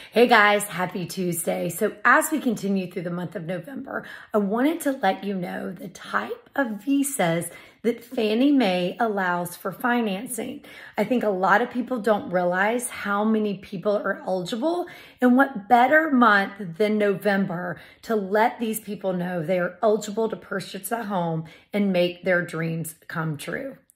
Hey guys, happy Tuesday. So as we continue through the month of November, I wanted to let you know the type of visas that Fannie Mae allows for financing. I think a lot of people don't realize how many people are eligible, and what better month than November to let these people know they are eligible to purchase a home and make their dreams come true.